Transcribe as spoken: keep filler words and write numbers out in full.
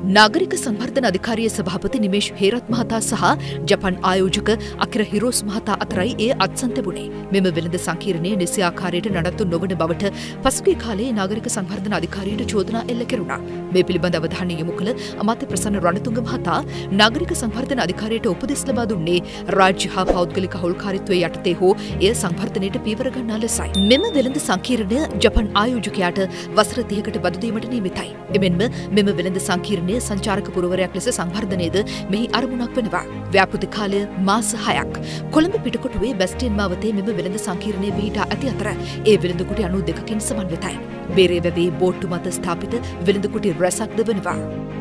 නාගරික සංවර්ධන අධිකාරිය සභාපති නිමේෂ් හේරත් මහතා සහ ජපන් ආයෝජක අකිර හිරෝස් මහතා අතරයි ඒ අත්සන් තිබුණේ. මෙම වෙළඳ සංකීර්ණය නිසි ආකාරයට නඩත්තු නොවන බවට පසුගිය කාලයේ නාගරික සංවර්ධන අධිකාරියට චෝදනා එල්ල කෙරුණා. මේ පිළිබඳ අවධානය යොමු කළ අමාත්‍ය ප්‍රසන්න රණතුංග මහතා නාගරික සංවර්ධන අධිකාරියට උපදෙස් ලබා දුන්නේ රාජ්‍ය හා පෞද්ගලික හවුල්කාරීත්වයේ යටතේ හෝ එය සංවර්ධනයට පියවර ගන්නා ලෙසයි. මෙම වෙළඳ සංකීර්ණය ජපන් ආයෝජකයාට වසර තිහකට බදු දීමට නියමිතයි. එමෙන්ම මෙම වෙළඳ සංකීර්ණය සංචාරක පුරවරයක් ලෙස සංවර්ධනයේද මෙහි අරමුණක් වෙනවා. ව්‍යාපෘති කාලය මාස හයක්. කොළඹ පිටකොටුවේ බැස්ටියන් මාවතේ මෙම වෙළඳ සංකීර්ණය පිහිටා ඇති අතර ඒ වෙළඳ කුටි අනූ දෙකකින් සමන්විතයි. බේරේ වැවේ බෝට්ටු මත ස්ථාපිත වෙළඳ කුටි රැසක්ද වෙනවා.